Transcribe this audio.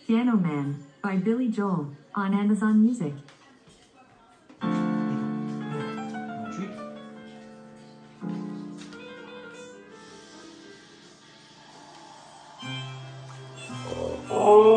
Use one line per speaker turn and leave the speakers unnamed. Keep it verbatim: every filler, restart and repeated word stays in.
Piano Man by Billy Joel on Amazon Music.
Want a treat?
Oh.